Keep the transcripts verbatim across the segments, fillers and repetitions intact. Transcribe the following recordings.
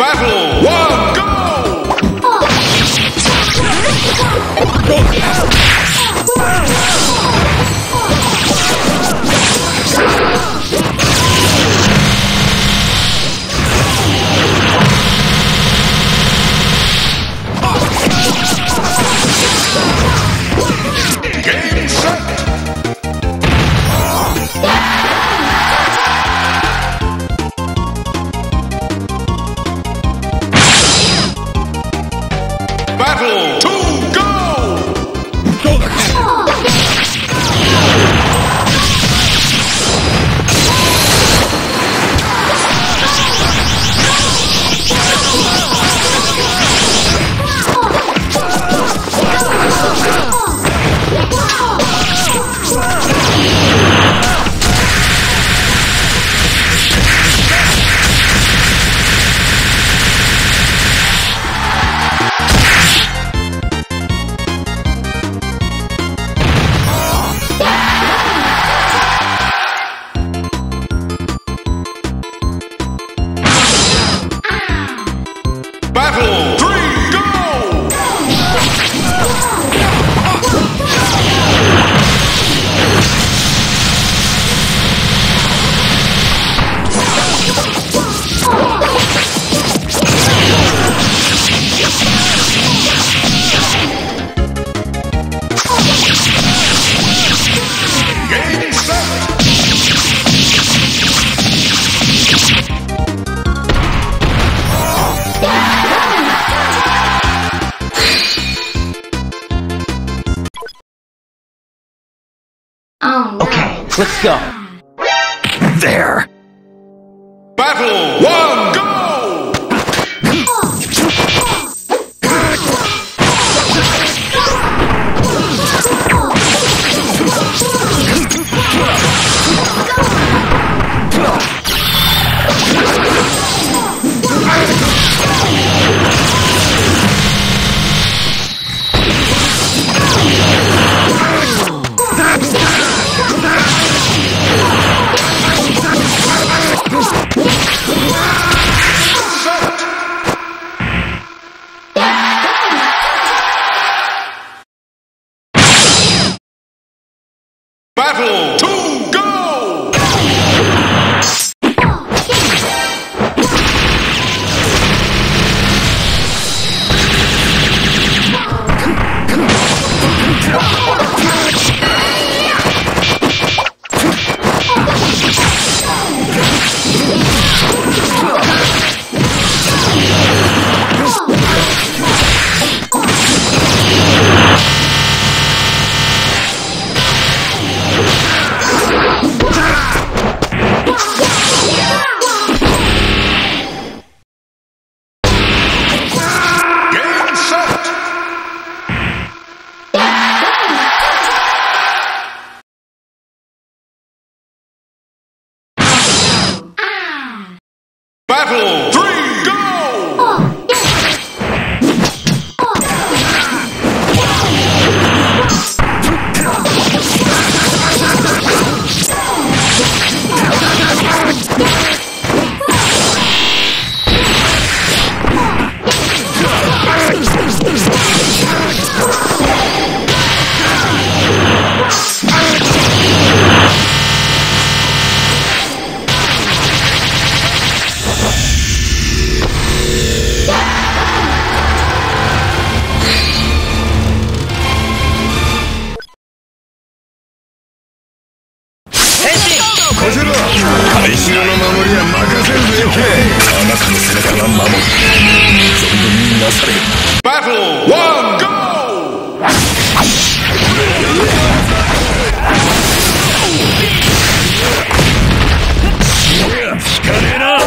Battle one, go! Game set! Battle two, go! Battle three, go! Game set! Oh, no. Okay, let's go. There. Battle one, go! Battle two, go! Game set! Battle three, go! こちら回収の守りは任せるぜ。あなたの背中が守る。存分になされる。 Battle one, go! 聞かねえな。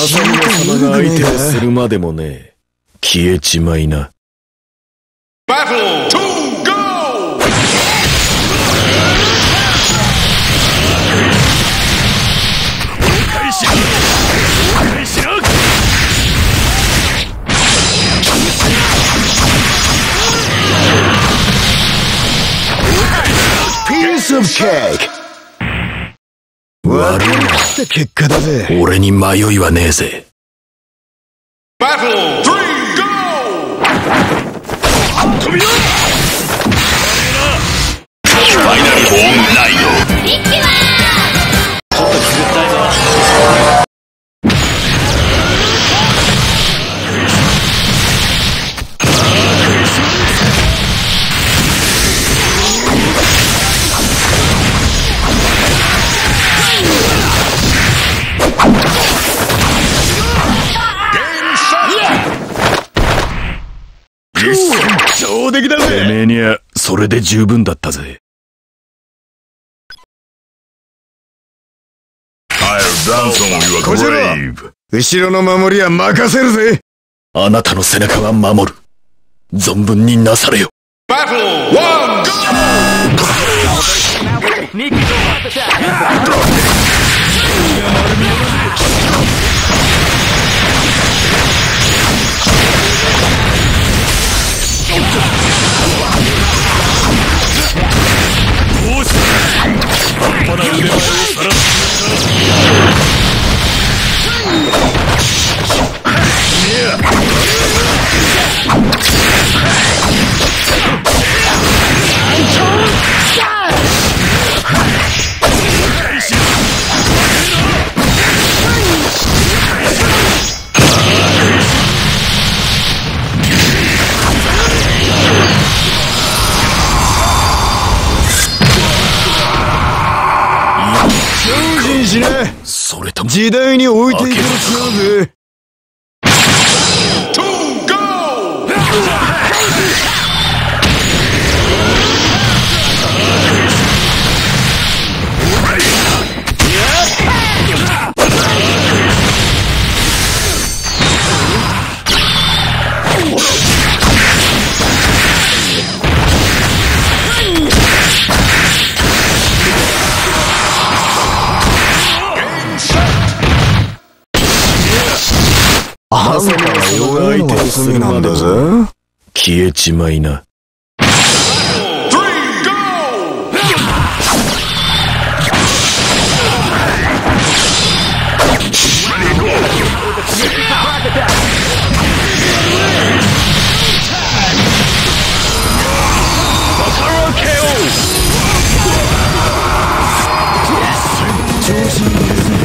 正宗様が相手をするまでもね、消えちまいな。 Battle to go! 開始開始な。Piece of cake! 悪いなって結果だぜ。俺に迷いはねえぜ。 Battle three go! 飛びよ！ファイナルフォームライド。一気はちょっと作ったいな。上出来だぜ。てめえにはそれで十分だったぜ。こちら後ろの守りは任せるぜ。あなたの背中は守る。存分になされよ。 Battle one go! どうした半端な腕前をさらすそれとも時代に置いていくの違うぜ。 To go! まさか相手をするまでも消えちまいな。調子に乗るぜ。